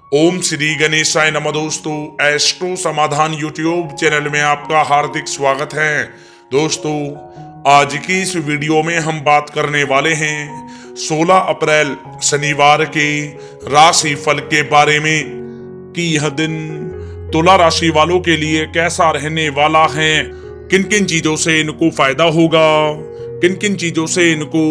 ओम श्री गणेशाय नमः। दोस्तों, एस्ट्रो समाधान यूट्यूब चैनल में आपका हार्दिक स्वागत है। दोस्तों, आज की इस वीडियो में हम बात करने वाले हैं 16 अप्रैल शनिवार के राशि फल के बारे में कि यह दिन तुला राशि वालों के लिए कैसा रहने वाला है, किन किन चीजों से इनको फायदा होगा, किन किन चीजों से इनको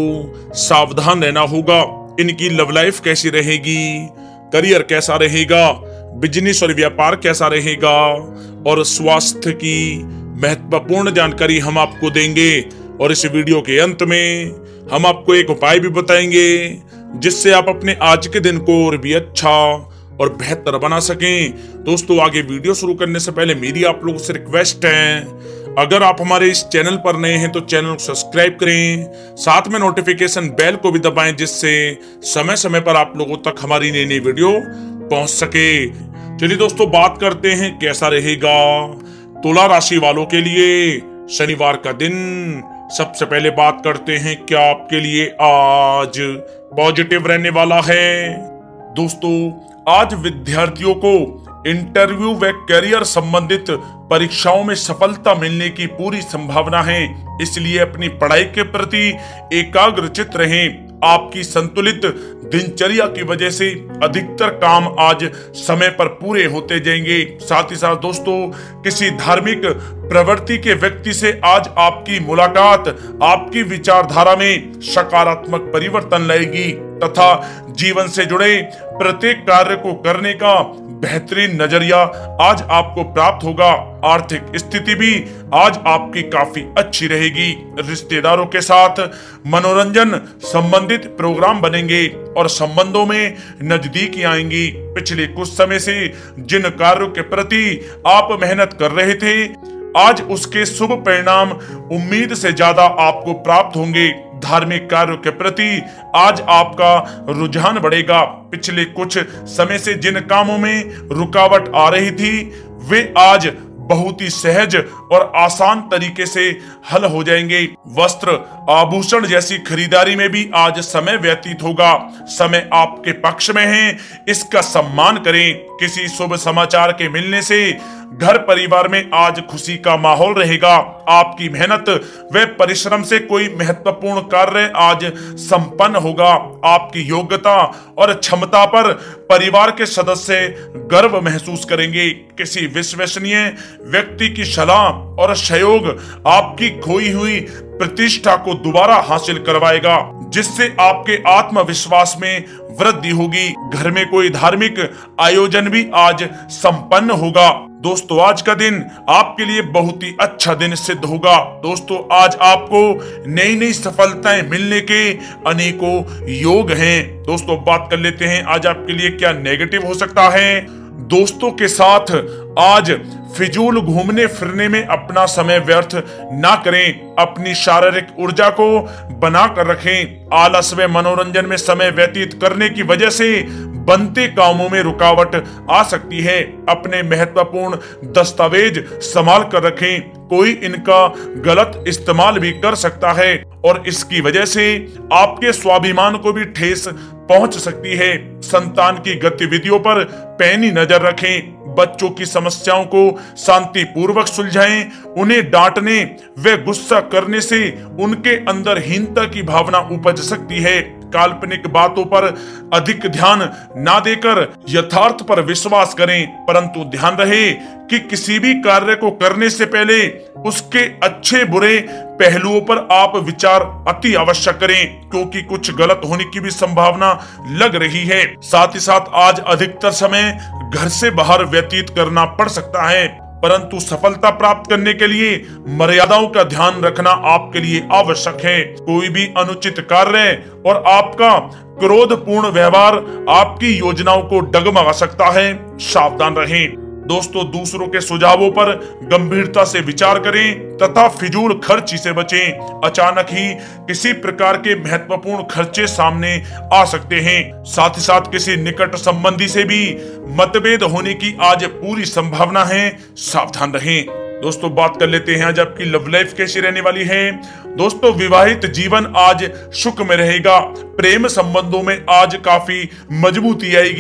सावधान रहना होगा, इनकी लव लाइफ कैसी रहेगी, करियर कैसा रहेगा, बिजनेस और व्यापार कैसा रहेगा और स्वास्थ्य की महत्वपूर्ण जानकारी हम आपको देंगे। और इस वीडियो के अंत में हम आपको एक उपाय भी बताएंगे जिससे आप अपने आज के दिन को और भी अच्छा और बेहतर बना सकें। दोस्तों, आगे वीडियो शुरू करने से पहले मेरी आप लोगों से रिक्वेस्ट है, अगर आप हमारे इस चैनल पर नए हैं तो चैनल को सब्सक्राइब करें, साथ में नोटिफिकेशन बेल को भी दबाएं जिससे समय समय पर आप लोगों तक हमारी नई नई वीडियो पहुंच सके। चलिए दोस्तों, बात करते हैं कैसा रहेगा तुला राशि वालों के लिए शनिवार का दिन। सबसे पहले बात करते हैं क्या आपके लिए आज पॉजिटिव रहने वाला है। दोस्तों, आज विद्यार्थियों को इंटरव्यू व करियर संबंधित परीक्षाओं में सफलता मिलने की पूरी संभावना है, इसलिए अपनी पढ़ाई के प्रति एकाग्रचित रहें। आपकी संतुलित दिनचर्या की वजह से अधिकतर काम आज समय पर पूरे होते जाएंगे। साथ ही साथ दोस्तों, किसी धार्मिक प्रवृत्ति के व्यक्ति से आज आपकी मुलाकात आपकी विचारधारा में सकारात्मक परिवर्तन लाएगी तथा जीवन से जुड़े प्रत्येक कार्य को करने का बेहतरीन नजरिया आज आपको प्राप्त होगा। आर्थिक स्थिति भी आज आपकी काफी अच्छी रहेगी। रिश्तेदारों के साथ मनोरंजन संबंधित प्रोग्राम बनेंगे और संबंधों में नजदीकी आएंगी। पिछले कुछ समय से जिन कार्यों के प्रति आप मेहनत कर रहे थे, आज उसके शुभ परिणाम उम्मीद से ज्यादा आपको प्राप्त होंगे। धार्मिक कार्यों के प्रति आज आपका रुझान बढ़ेगा। पिछले कुछ समय से जिन कामों में रुकावट आ रही थी वे आज बहुत ही सहज और आसान तरीके से हल हो जाएंगे। वस्त्र आभूषण जैसी खरीदारी में भी आज समय व्यतीत होगा। समय आपके पक्ष में है, इसका सम्मान करें। किसी शुभ समाचार के मिलने से घर परिवार में आज खुशी का माहौल रहेगा। आपकी मेहनत व परिश्रम से कोई महत्वपूर्ण कार्य आज संपन्न होगा। आपकी योग्यता और क्षमता पर परिवार के सदस्य गर्व महसूस करेंगे। किसी विश्वसनीय व्यक्ति की सलाह और सहयोग आपकी खोई हुई प्रतिष्ठा को दोबारा हासिल करवाएगा, जिससे आपके आत्मविश्वास में वृद्धि होगी। घर में कोई धार्मिक आयोजन भी आज संपन्न होगा। दोस्तों, आज का दिन आपके लिए बहुत ही अच्छा दिन सिद्ध होगा। दोस्तों, आज आपको नई नई सफलताएं मिलने के अनेकों योग हैं। दोस्तों, बात कर लेते हैं आज आपके लिए क्या नेगेटिव हो सकता है। दोस्तों के साथ आज फिजूल घूमने फिरने में अपना समय व्यर्थ ना करें। अपनी शारीरिक ऊर्जा को बनाकर रखें। आलस व मनोरंजन में समय व्यतीत करने की वजह से बनते कामों में रुकावट आ सकती है। अपने महत्वपूर्ण दस्तावेज संभाल कर रखें, कोई इनका गलत इस्तेमाल भी कर सकता है और इसकी वजह से आपके स्वाभिमान को भी ठेस पहुंच सकती है। संतान की गतिविधियों पर पैनी नजर रखें। बच्चों की समस्याओं को शांतिपूर्वक सुलझाएं। उन्हें डांटने व गुस्सा करने से उनके अंदर हीनता की भावना उपज सकती है। काल्पनिक बातों पर अधिक ध्यान ना देकर यथार्थ पर विश्वास करें, परंतु ध्यान रहे कि किसी भी कार्य को करने से पहले उसके अच्छे बुरे पहलुओं पर आप विचार अति आवश्यक करें, क्योंकि कुछ गलत होने की भी संभावना लग रही है। साथ ही साथ आज अधिकतर समय घर से बाहर व्यतीत करना पड़ सकता है, परंतु सफलता प्राप्त करने के लिए मर्यादाओं का ध्यान रखना आपके लिए आवश्यक है। कोई भी अनुचित कार्य और आपका क्रोधपूर्ण व्यवहार आपकी योजनाओं को डगमगा सकता है, सावधान रहें। दोस्तों, दूसरों के सुझावों पर गंभीरता से विचार करें तथा फिजूल खर्ची से बचें। अचानक ही किसी प्रकार के महत्वपूर्ण खर्चे सामने आ सकते हैं। साथ ही साथ किसी निकट संबंधी से भी मतभेद होने की आज पूरी संभावना है, सावधान रहें। दोस्तों, बात कर लेते हैं आज आपकी लव लाइफ कैसी रहने वाली है। दोस्तों, विवाहित जीवन आज सुख में रहेगा। प्रेम संबंधों में आज काफी मजबूती आएगी।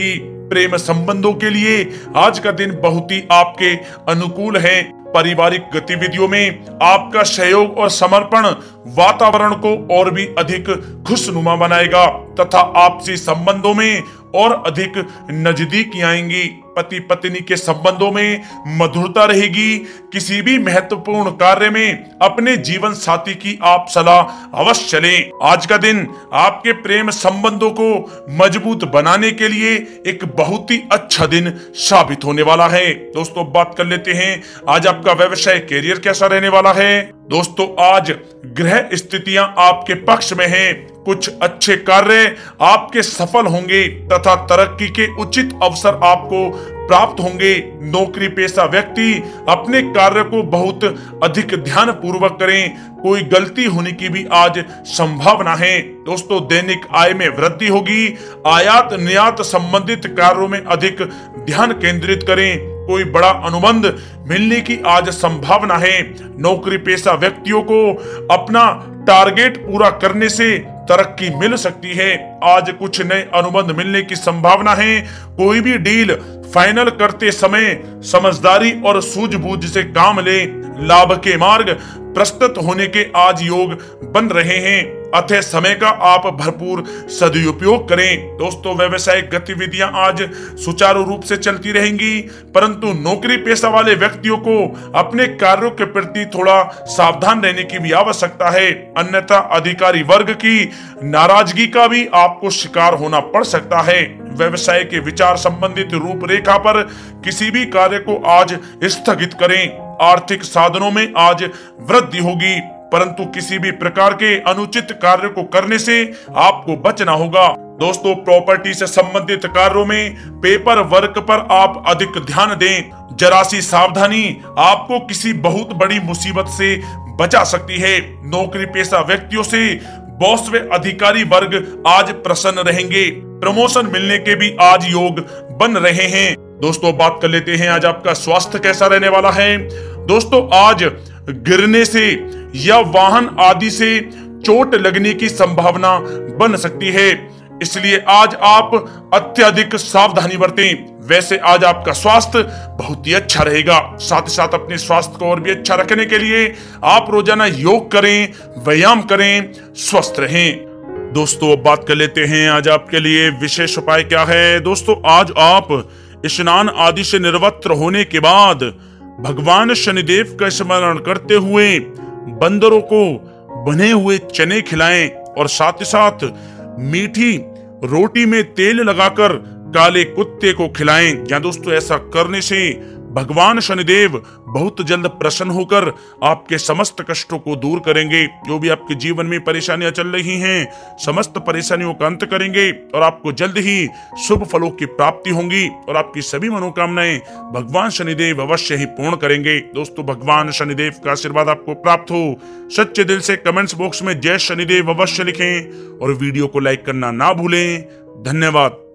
प्रेम संबंधों के लिए आज का दिन बहुत ही आपके अनुकूल है। पारिवारिक गतिविधियों में आपका सहयोग और समर्पण वातावरण को और भी अधिक खुशनुमा बनाएगा तथा आपसी संबंधों में और अधिक नजदीकी आएंगी। पति पत्नी के संबंधों में मधुरता रहेगी। किसी भी महत्वपूर्ण कार्य में अपने जीवन साथी की आप सलाह अवश्य लें। आज का दिन आपके प्रेम संबंधों को मजबूत बनाने के लिए एक बहुत ही अच्छा दिन साबित होने वाला है। दोस्तों बात कर लेते हैं आज आपका व्यवसाय कैरियर कैसा रहने वाला है। दोस्तों आज ग्रह स्थितियां आपके पक्ष में हैं। कुछ अच्छे कार्य आपके सफल होंगे तथा तरक्की के उचित अवसर आपको प्राप्त होंगे। नौकरी पेशा व्यक्ति अपने कार्य को बहुत अधिक ध्यान पूर्वक करें। कोई गलती होने की भी आज संभावना है। दोस्तों दैनिक आय में वृद्धि होगी। आयात निर्यात संबंधित कार्यों में अधिक ध्यान केंद्रित करें। कोई बड़ा अनुबंध मिलने की आज संभावना है। नौकरी पेशा व्यक्तियों को अपना टारगेट पूरा करने से तरक्की मिल सकती है। आज कुछ नए अनुबंध मिलने की संभावना है। कोई भी डील फाइनल करते समय समझदारी और सूझबूझ से काम ले। लाभ के मार्ग प्रस्तुत होने के आज योग बन रहे हैं। अतः समय का आप भरपूर सदुपयोग करें। दोस्तों व्यवसायिक गतिविधियां आज सुचारू रूप से चलती रहेंगी, परंतु नौकरी पेशा वाले व्यक्तियों को अपने कार्यों के प्रति थोड़ा सावधान रहने की भी आवश्यकता है। अन्यथा अधिकारी वर्ग की नाराजगी का भी आपको शिकार होना पड़ सकता है। व्यवसाय के विचार संबंधित रूपरेखा पर किसी भी कार्य को आज स्थगित करें। आर्थिक साधनों में आज वृद्धि होगी, परंतु किसी भी प्रकार के अनुचित कार्य को करने से आपको बचना होगा। दोस्तों प्रॉपर्टी से संबंधित कार्यों में पेपर वर्क पर आप अधिक ध्यान दें। जरा सी सावधानी आपको किसी बहुत बड़ी मुसीबत से बचा सकती है। नौकरी पेशा व्यक्तियों से बॉस व अधिकारी वर्ग आज प्रसन्न रहेंगे। प्रमोशन मिलने के भी आज योग बन रहे हैं। दोस्तों बात कर लेते हैं आज आपका स्वास्थ्य कैसा रहने वाला है। दोस्तों आज गिरने से या वाहन आदि से चोट लगने की संभावना बन सकती है, इसलिए आज आप अत्यधिक सावधानी बरतें। वैसे आज आपका स्वास्थ्य बहुत ही अच्छा रहेगा। साथ ही साथ अपने स्वास्थ्य को और भी अच्छा रखने के लिए आप रोजाना योग करें, व्यायाम करें, स्वस्थ रहें। दोस्तों अब बात कर लेते हैं आज आपके लिए विशेष उपाय क्या है। दोस्तों आज आप स्नान आदि से निर्वस्त्र होने के बाद भगवान शनिदेव का स्मरण करते हुए बंदरों को बने हुए चने खिलाएं और साथ ही साथ मीठी रोटी में तेल लगाकर काले कुत्ते को खिलाएं। या दोस्तों ऐसा करने से भगवान शनिदेव बहुत जल्द प्रसन्न होकर आपके समस्त कष्टों को दूर करेंगे। जो भी आपके जीवन में परेशानियां चल रही हैं, समस्त परेशानियों का अंत करेंगे और आपको जल्द ही शुभ फलों की प्राप्ति होगी और आपकी सभी मनोकामनाएं भगवान शनिदेव अवश्य ही पूर्ण करेंगे। दोस्तों भगवान शनिदेव का आशीर्वाद आपको प्राप्त हो। सच्चे दिल से कमेंट्स बॉक्स में जय शनिदेव अवश्य लिखें और वीडियो को लाइक करना ना भूलें। धन्यवाद।